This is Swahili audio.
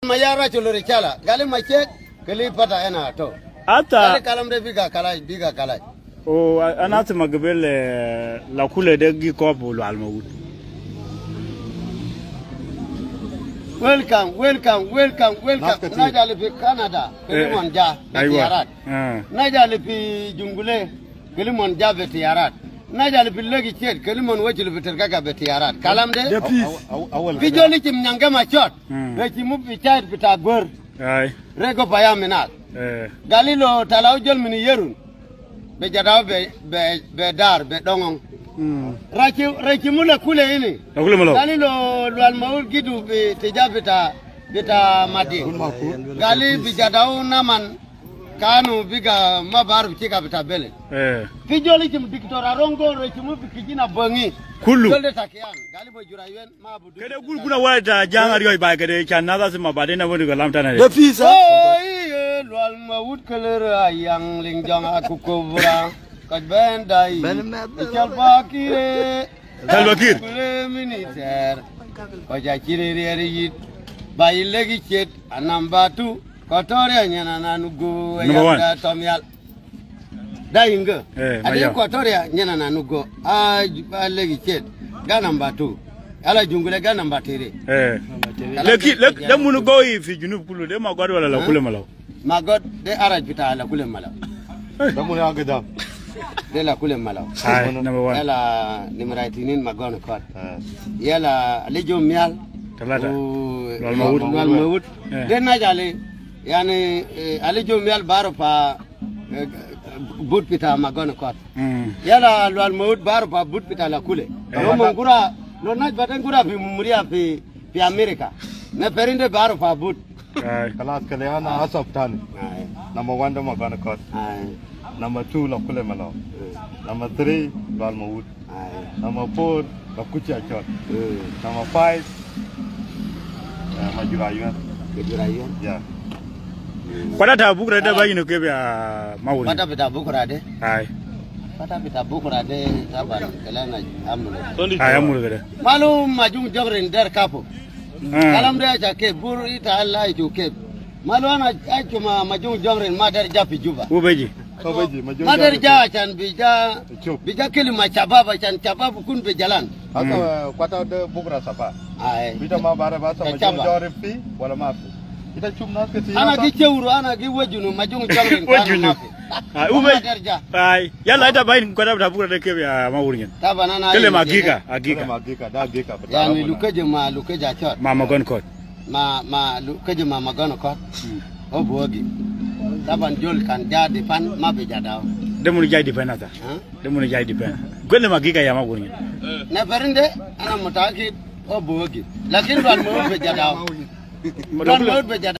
Mayara chulurichala. Gali mache kali pata ena to. Ata. Gali kalam de biga kalai. Oh, anata magabele la kule de gi kopo lo almawut. Welcome. Naja lipi Canada. Kali monja betiarat. Naja lipi jungule. Kali monja betiarat. Naja lipi legi chet. Kali mon wachil biterkaka betiarat. Kalam de. Vijoli kim nyanga machot. Rechi mupi chait bitagwer. Rego paya minat. Galilo talau jol mini yerun. Be jadaw be dar be dongong. Raki mula kule ini. Gali lo almaul gidu be tejabita beta madi. Gali bi jadaw naman kanu biga mabar chika bita bele. Fijoli kim diktora rongo raki mu bikijina bangi. Kulu. Golde takiyan. Gali bo jurayen mabudu. Kede kuna wada jangar yoy ba kede chanaza sima badena wodi galam tanale. The pizza. Lo almaul kelera yang lingjang aku kubra. Kajbendai. Chalbakir. Minister. Kajakiri bayi lagi chet anambatu kotoria nyana nanugo yang tomial. Dainga. Ada kotoria nyana nanugo lagi chet ganambatu. Ala jungule ganambatiri. Leki demunu goi fi junub kulu de magod wala la kule malaw. Magod de araj bita la kule malaw. Damu ya gada. De la kule malaw. Number 1. Yala nimraitinin magon kot. Yala alijo mial. Talata. Walmawut. De najale yani alijo mial baro pa but pita magon kot. Yala walmawut baro pa but pita la kule. No mongura no naj batengura fi muria fi America. Ne perinde baro pa but. Kalas kaliana asap tani. Number 1 dama gana kot. Number 2 la kule malaw. Number 3 walmawut. Number 4 la kucha chot. Number 5 majurayan. Yeah. Pada ta bukra da bayi no kebe mawul. Pada bita bukra de. Pada bita bukra de sabar kelana amul. Amul gede. Malu majung jogren der kapo. Kalam de aja ke buru ita Allah itu ke. Malu ana ajuma majung jogren madar japi Juba. Ubeji. Madar ja chan bija kelima chababa chan chababu kun be jalan. Asa kwata de bukra sapa. Bita ma bare basa majung jogren pi wala mafi. Ita chumna ke si. Ana gi chewru ana gi wajunu majung jogren wajunu. Ubeji. Yala ita bayin kwata ta bukra de kebe Mawuornyin. Tabanana. Kele magiga. Yani lukeje chot. Mama gon kot. Ma lukeje mama gon kot. Obuogi. Taban jol kan jadi pan ma be jadaw. Demunu jay dipen ata. Demunu jay dipen. Gole magiga ya Mawuornyin. Na perinde ana mutaki obuogi. Lakini wan mo be jadaw. Wan mo be jadaw.